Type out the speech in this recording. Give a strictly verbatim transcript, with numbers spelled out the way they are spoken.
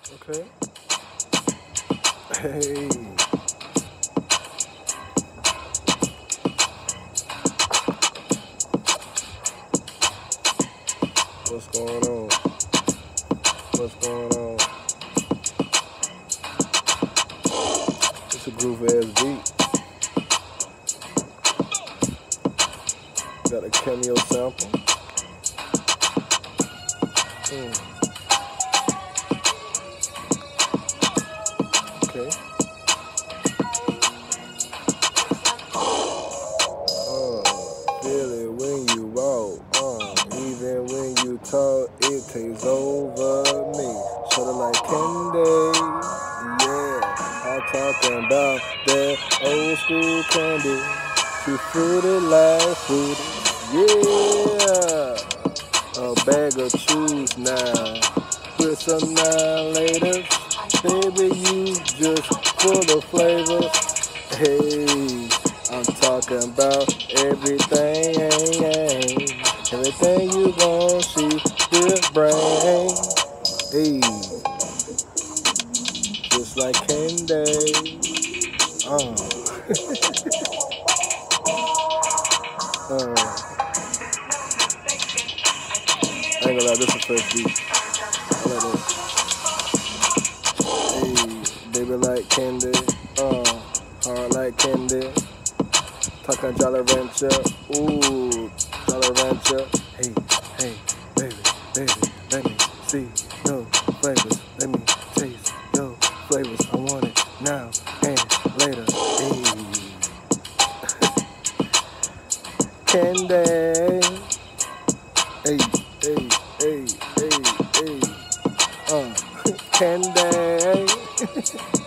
Okay. Hey. What's going on? What's going on? It's a groove ass beat. Got a cameo sample. Mm. Okay. Uh, feel it when you walk. Uh, even when you talk, it takes over me. Sorta like candy. Yeah, I'm talking about that old school candy. She fruity like fruity. Yeah, a bag of chews now. With some nine later. Baby, you just full of flavors. Hey, I'm talking about everything. Everything you gon' see, good brain. Hey, just like candy. Uh. uh. I ain't gonna lie, this is the first beat. I like that. Hey, baby like candy. Uh, hard like candy. Talking Jolly Rancher. Ooh, Jolly Rancher. Hey, hey, baby, baby, let me see your flavors. Let me taste your flavors. I want it now and later. Hey, candy. Hey, hey, hey, hey, hey. Uh, candy.